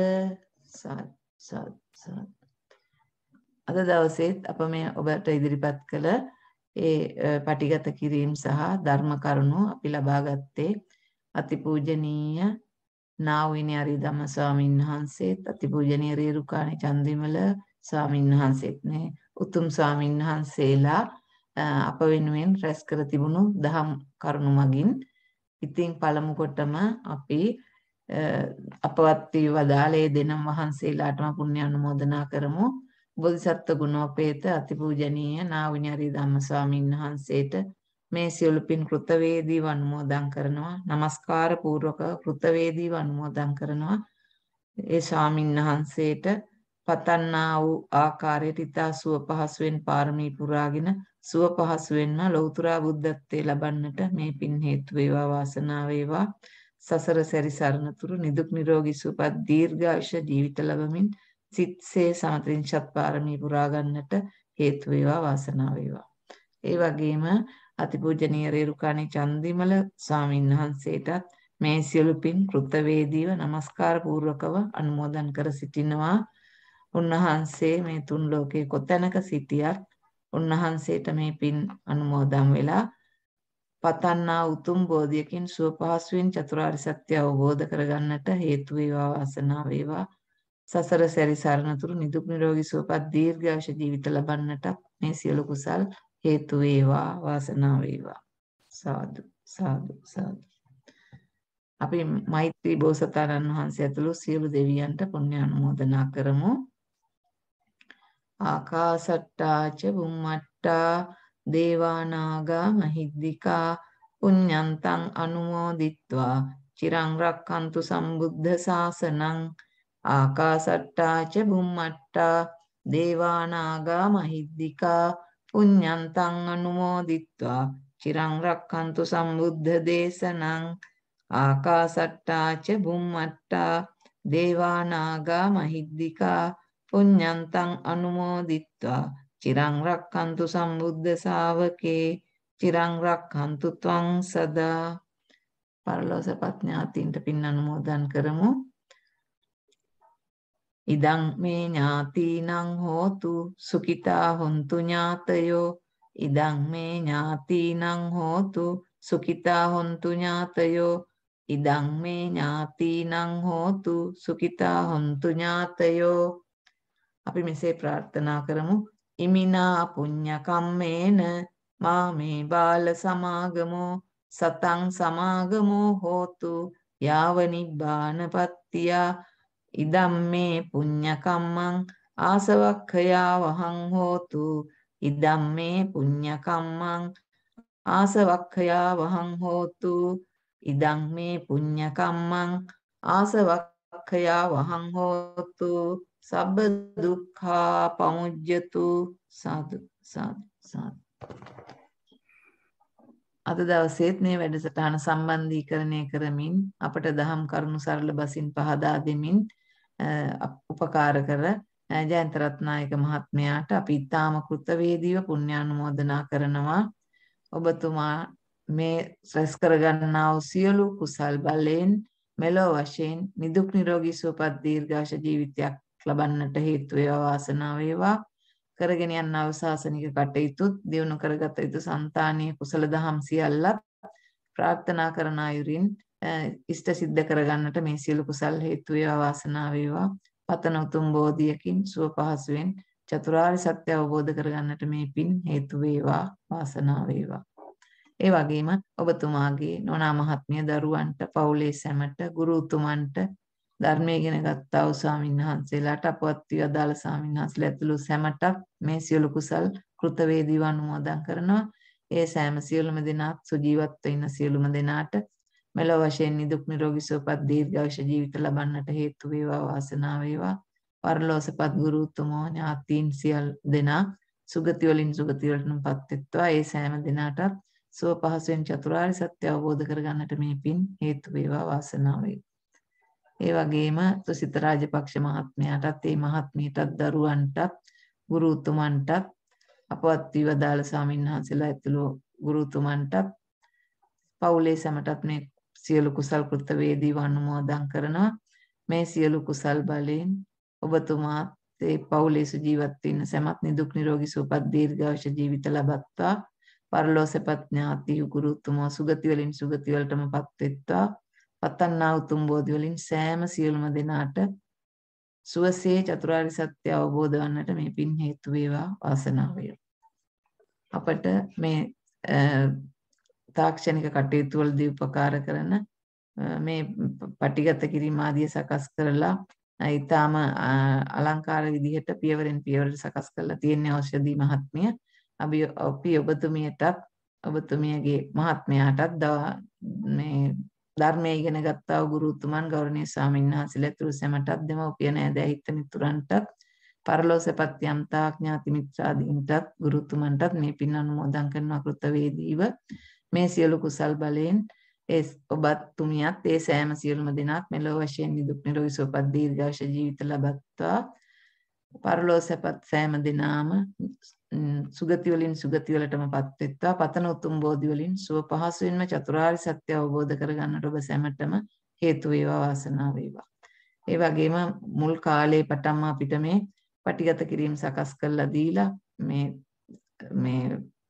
අද දවසේත් අප මේ ඔබට ඉදිරිපත් කළ ඒ පටිගත කිරීම සහ ධර්ම කරුණු අපි ලබා ගත්තේ අතිපූජනීය නා වූ අරියධම්ම ස්වාමීන් වහන්සේත් අතිපූජනීය රේරුකාණේ චන්දිමල ස්වාමීන් වහන්සේත් මේ උතුම් ස්වාමීන් වහන්සේලා අප වෙනුවෙන් රැස් කර තිබුණු දහම් කරුණු මගින්. ඉතින් පළමු කොටම අපි අපවත් වී වදාළේ දෙනම් වහන්සේලාටම පුණ්‍ය අනුමෝදනා කරමු. බෝධිසත්ව ගුණෝපේත අතිපූජනීය නා වූ අරියධම්ම ස්වාමීන් වහන්සේට මේ සියලු පින් කෘතවේදීව අනුමෝදන් කරනවා. নমස්කාර පූර්වක කෘතවේදීව අනුමෝදන් කරනවා. ඒ ස්වාමීන් වහන්සේට පතන්නා වූ ආකාරයට ඉතා සුව පහසුවෙන් පාරමී පුරාගෙන සුව පහසුවෙන්ම ලෞතර බුද්ධත්වයේ ලබන්නට මේ පින් හේතු වේවා වාසනාව වේවා. සසර සැරිසරනතුරු නිදුක් නිරෝගී සුවපත් දීර්ඝායුෂ ජීවිත ලැබමින් සිත්සේ සමතින්ෂත් පාරමී පුරා ගන්නට හේතු වේවා වාසනාව වේවා. ඒ වගේම අතිපූජනීය රේරුකාණේ චන්දිමල ස්වාමීන් වහන්සේටත් මේ සියලු පින් කෘතවේදීව নমස්කාර පූර්වකව අනුමෝදන් කර සිටිනවා. උන්වහන්සේ මේ තුන් ලෝකේ කොතැනක සිටියත් උන්වහන්සේට මේ පින් අනුමෝදන් වෙලා පතන්නා උතුම් බෝධියකින් සුව පහසුවෙන් චතුරාර්ය සත්‍ය අවබෝධ කරගන්නට හේතු වේවා වාසනාව වේවා. සසර සැරිසරනතුරු නිදුක් නිරෝගී සුවපත් දීර්ඝායුෂ ජීවිත ලබන්නට මේ සියලු කුසල් හේතු වේවා වාසනාව වේවා. සාදු සාදු සාදු. අපි මෛත්‍රී බෝසතාණන් වහන්සේ ඇතුළු සියලු දෙවියන්ට පුණ්‍ය අනුමෝදනා කරමු. ආකාසට්ටා ච බුම්මට්ටා දේවානාගා මහිද්దికා පුඤ්ඤන්තං අනුමෝදිත්වා චිරං රක්ඛන්තු සම්බුද්ධ ශාසනං. ආකාසට්ටා ච බුම්මට්ටා දේවානාගා මහිද්దికා පුඤ්ඤන්තං අනුමෝදිත්වා චිරං රක්ඛන්තු සම්බුද්ධ දේශනං. ආකාසට්ටා ච බුම්මට්ටා දේවානාගා මහිද්దికා පුඤ්ඤන්තං අනුමෝදිත්වා චිරං රක්ඛන්තු සම්බුද්ධ ශාවකේ චිරං රක්ඛන්තු ත්වං සදා. පරලෝසපත් ඥාතීන්ට පින් අනුමෝදන් කරමු. ඉදං මේ ඥාතීනං හෝතු සුඛිතා හොන්තු ඥාතයෝ. ඉදං මේ ඥාතීනං හෝතු සුඛිතා හොන්තු ඥාතයෝ. ඉදං මේ ඥාතීනං හෝතු සුඛිතා හොන්තු ඥාතයෝ. අපි මෙසේ ප්‍රාර්ථනා කරමු. ඉමිනා පුඤ්ඤ කම්මේන මාමේ බාල සමාගමෝ සතං සමාගමෝ හෝතු යාව නිබ්බානපත්තිය. ඉදම් මේ පුඤ්ඤ කම්මං ආසවක්ඛයා වහං හෝතු. ඉදම් මේ පුඤ්ඤ කම්මං ආසවක්ඛයා වහං හෝතු. ඉදම් මේ පුඤ්ඤ කම්මං ආසවක්ඛයා වහං හෝතු. සබ්බ දුක්ඛා පමුජ්ජතු. සාදු සාදු සාදු. අද දවසේත් මේ වැඩසටහන සම්බන්ධීකරණය කරමින් අපට දහම් කරුණු සරල බසින් පහදා දෙමින් උපකාර කර ජයන්ත රත්නායක මහත්මයාට අපි ඊටාම කෘතවේදීව පුණ්‍යානුමෝදනා කරනවා. ඔබතුමා මේ රැස් කරගන්නා වූ සියලු කුසල් බලයෙන් මෙලොව වශයෙන් නිදුක් නිරෝගී සුවපත් දීර්ඝාෂ ජීවිතයක් ලබන්නට හේතු වේවා වාසනාව වේවා. කරගෙන යන අවසාසනික කටයුතුත් දියුණු කරගත යුතු సంతානීය කුසල දහම් සියල්ලත් ප්‍රාර්ථනා කරන අයුරින් ඉෂ්ට සිද්ධ කරගන්නට මේ සියලු කුසල් හේතු වේවා වාසනාව වේවා. පතන උතුම් බෝධියකින් සුව පහසුවෙන් චතුරාර්ය සත්‍ය අවබෝධ කරගන්නට මේ පින් හේතු වේවා වාසනාව වේවා. ඒ වගේම ඔබතුමාගේ නෝනා මහත්මිය දරුවන්ට පවුලේ සැමට ගුරු උතුමන්ට ධර්මයේ ඉගෙන ගත්තා වූ ස්වාමීන් වහන්සේලාට අපවත් වී අදාළ ස්වාමීන් වහන්සේලා ඇතුළු සැමටත් මේ සියලු කුසල් කෘතවේදීව අනුමෝදන් කරනවා. ඒ සෑම සියලුම දෙනාත් සුජීවත්ව ඉන්න සියලුම දෙනාට මෙලොව වශයෙන් නිදුක් නිරෝගී සුවපත් දීර්ඝායුෂ ජීවිත ලබන්නට හේතු වේවා වාසනාව වේවා. පරලෝසපත් ගුරු උතුමෝ ඥාතීන් සියලු දෙනා සුගති වලින් සුගති වලටපත් වෙත්වා. ඒ සෑම දෙනාටත් සුව පහසුවෙන් චතුරාර්ය සත්‍ය අවබෝධ කරගන්නට මේ පින් හේතු වේවා වාසනාව වේවා. ඒ වගේම තුසිත රාජපක්ෂ මහත්මයාටත් ඒ මහත්මියටත් දරුවන්ටත් ගුරු උතුමන්ටත් අපවත් වී වදාළ ස්වාමීන් වහන්සේලා ඇතුළු ගුරු උතුමන්ටත් පවුලේ සැමටත් මේ සියලු කුසල් කෘත වේදීව අනුමෝදන් කරනවා. මේ සියලු කුසල් බලයෙන් ඔබතුමා ඒ පවුලේ සුජීවත් වෙන්න සැමත් නිදුක් නිරෝගී සුවපත් දීර්ඝායුෂ ජීවිත ලබත්වා. පරලෝසපත් ඥාති ගුරු උතුමෝ සුගති වලින් සුගති වලටමපත් වෙත්වා. පතන්නා උතුම් බෝධි වලින් සෑම සියලුම දෙනාට සුවසේ චතුරාර්ය සත්‍ය අවබෝධ වන්නට මේ පින් හේතු වේවා වාසනාව වේවා. අපට මේ තාක්ෂණික කටයුතු වලදී උපකාර කරන මේ පටිගත කිරීම ආදිය සකස් කරලා ඊටාම අලංකාර විදිහට පියවරෙන් පියවරට සකස් කරලා තියෙන ඖෂධි මහත්මිය අපි ඔබතුමියටත් ඔබතුමියගේ මහත්මයාටත් මේ ධර්මයේ ඉගෙන ගත්තා වූ ගුරු උතුමන් ගෞරවනීය ස්වාමීන් වහන්සේලා ඇතුළු සැමටත් දෙමව්පිය නෑදෑ හිත මිතුරන්ටත් පරලෝසපත් යම්තා ඥාති මිත්‍රාදීන්ටත් ගුරු උතුමන්ටත් මේ පින් අනුමෝදන් කරන කෘතවේදීව මේ සියලු කුසල් බලයෙන් ඒ ඔබත් තුමියත් ඒ සෑම සියලුම දෙනාත් මෙලොව වශයෙන් නිදුක් නිරෝගී සුවපත් දීර්ඝායුෂ ජීවිත ලබත්වා. පරලෝසපත් සෑම දෙනාම සුගති වලින් සුගති වලටමපත් වෙත්වා. පතන උතුම් බෝධි වලින් සුව පහසුවෙන්ම චතුරාර්ය සත්‍ය අවබෝධ කරගන්නට ඔබ සැමටම හේතු වේවා වාසනාව වේවා. ඒ වගේම මුල් කාලේ පටන්ම අපිට මේ පටිගත කිරීම සකස් කරලා දීලා මේ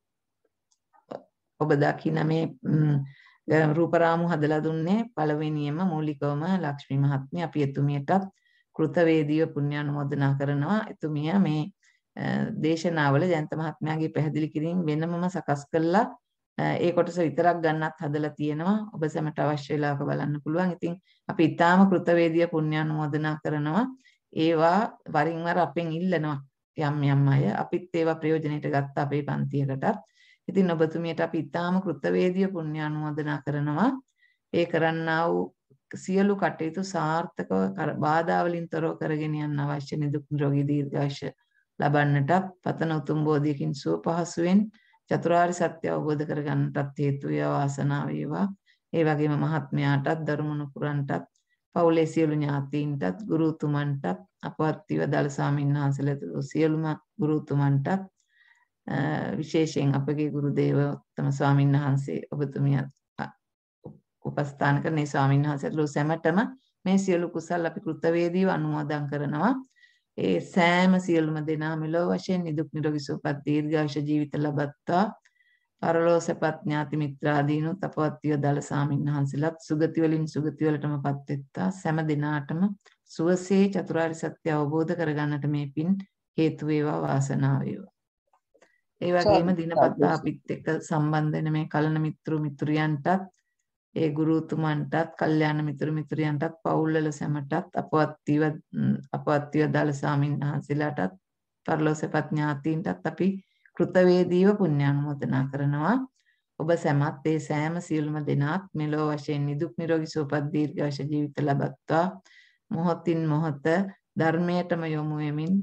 ඔබ දකින මේ රූපරාමු හදලා දුන්නේ පළවෙනියම මූලිකවම ලක්ෂ්මී මහත්මිය. අපි එතුමියටත් කෘතවේදීව පුණ්‍ය අනුමෝදනා කරනවා. එතුමිය මේ දේශනාවල ජයන්ත මහත්මයාගේ පැහැදිලි කිරීම වෙනමම සකස් කරලා ඒ කොටස විතරක් ගන්නත් හදලා තියෙනවා. ඔබ සැමට අවශ්‍ය වෙලාවක බලන්න පුළුවන්. ඉතින් අපි ඊටාම කෘතවේදීව පුණ්‍ය අනුමෝදනා කරනවා. ඒවා වරින් වර අපෙන් ඉල්ලනවා යම් අය. අපිත් ඒවා ප්‍රයෝජනෙට ගත්ත අපේ පන්තියකටත්. ඉතින් ඔබතුමියට අපි ඊටාම කෘතවේදීව පුණ්‍ය අනුමෝදනා කරනවා. ඒ කරන්නා වූ සියලු කටයුතු සාර්ථකව බාධා වලින් තොරව කරගෙන යන්න අවශ්‍ය නිදුක් නිරෝගී දීර්ඝායුෂ ලබන්නටත් පතන උතුම් බෝධියකින් සුව පහසුවෙන් චතුරාර්ය සත්‍ය අවබෝධ කරගන්නටත් හේතු වේවා වාසනාව වේවා. ඒ වගේම මහත්මයාටත් දරුමුණු පුරන්ටත් පවුලේ සියලු ඥාතීන්ටත් ගුරු උතුමන්ටත් අපවත් වී වදාළ ස්වාමීන් වහන්සේලා සියලුම ගුරු උතුමන්ටත් විශේෂයෙන් අපගේ ගුරු දේවෝත්තම ස්වාමීන් වහන්සේ ඔබතුමිය උපස්ථාන කරන ස්වාමීන් වහන්සේලා සැමටම මේ සියලු කුසල් අපි කෘතවේදීව අනුමෝදන් කරනවා. ඒ සෑම සියලුම දෙනා මෙලොව වශයෙන් නිදුක් නිරෝගී සුවපත් දීර්ඝායුෂ ජීවිත ලබත්වා. පරලෝසපත් ඥාති මිත්‍රාදීනුත් අපවත් වී වදාළ ස්වාමීන් වහන්සේලාත් සුගති වලින් සුගති වලටමපත් වෙත්වා. සෑම දිනාටම සුවසේ චතුරාර්ය සත්‍ය අවබෝධ කරගන්නට මේ පින් හේතු වේවා වාසනාව වේවා. ඒ වගේම දිනපතා අපිත් එක්ක සම්බන්ධ වෙන මේ කලන මිත්‍රියන්ටත් ඒ ගුරු උතුමන්ටත් කල්යාණ මිත්‍රියන්ටත් පවුල්වල සැමටත් අපවත් වී වදාළ ස්වාමීන් වහන්සේලාටත් පරලෝසපත් ඥාතීන්ටත් අපි කෘතවේදීව පුණ්‍ය අනුමෝදනා කරනවා. ඔබ සැමත් ඒ සෑම සියලුම දෙනාත් මෙලොව වශයෙන් නිදුක් නිරෝගී සුවපත් දීර්ඝායුෂ ජීවිත ලබත්වා. මොහොතින් මොහොත ධර්මයටම යොමු වෙමින්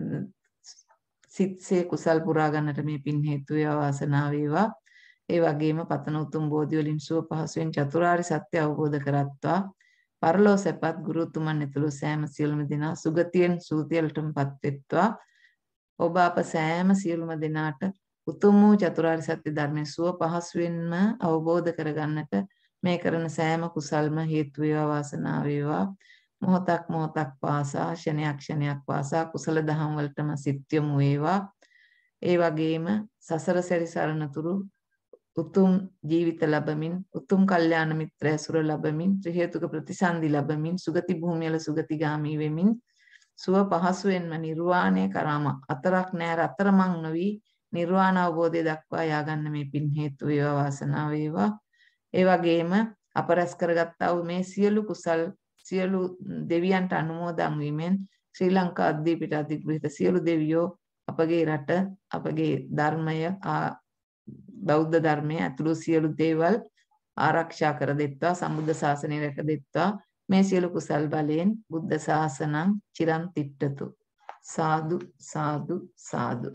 සිත්සේ කුසල් පුරා ගන්නට මේ පින් හේතු වේවා වාසනාව වේවා. ඒ වගේම පතන උතුම් බෝධි වලින් සුව පහසුවෙන් චතුරාර්ය සත්‍ය අවබෝධ කරත්වා. පරලෝසපත් ගුරු උතුමන් ඇතුළු සෑම සියලුම දෙනා සුගතියෙන් සූතියලටමපත් වෙත්වා. ඔබ අප සෑම සියලුම දෙනාට උතුම් වූ චතුරාර්ය සත්‍ය ධර්මයේ සුව පහසුවෙන්ම අවබෝධ කරගන්නට මේ කරන සෑම කුසල්ම හේතු වේවා වාසනාව වේවා. මොහොතක් පාසා ක්ෂණයක් පාසා කුසල දහම් වලටම සිත් යොමු වේවා. ඒ වගේම සසර සැරිසරනතුරු උතුම් ජීවිත ලැබමින් උතුම් කල්යාණ මිත්‍ර ඇසුර ලැබමින් ත්‍රි හේතුක ප්‍රතිසන්දි ලැබමින් සුගති භූමියල සුගතිගාමී වෙමින් සුව පහසුවෙන්ම නිර්වාණය කරාම අතරක් නෑර අතරමං නොවි නිර්වාණ අවබෝධය දක්වා යාගන්න මේ පින් හේතු වේවා වාසනාව වේවා. ඒ වගේම අප රැස් කරගත්තා වූ මේ සියලු කුසල් සියලු දෙවියන්ට අනුමෝදන් වීමෙන් ශ්‍රී ලංකා අද්වීපයට අධිග්‍රහිත සියලු දෙවියෝ අපගේ රට අපගේ ධර්මය බෞද්ධ ධර්මය ඇතුළු සියලු දේවල් ආරක්ෂා කර දෙත්වා සම්බුද්ධ ශාසනය රැක දෙත්වා මේ සියලු කුසල් බලයෙන් බුද්ධ ශාසනං චිරන් තිට්ඨතු සාදු සාදු සාදු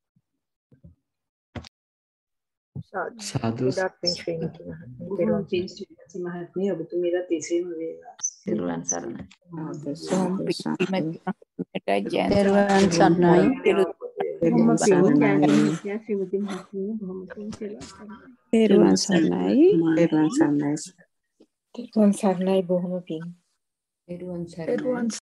සාදු මහත්මිය ඔබතුමීලා තෙසේම වේවා. සිරුවන් සරණයි. තෙරුවන් සරණයි. තෙරුවන් සරණයි. තෙරුවන් සරණයි බොහොම පිං. තෙරුවන් සරණයි.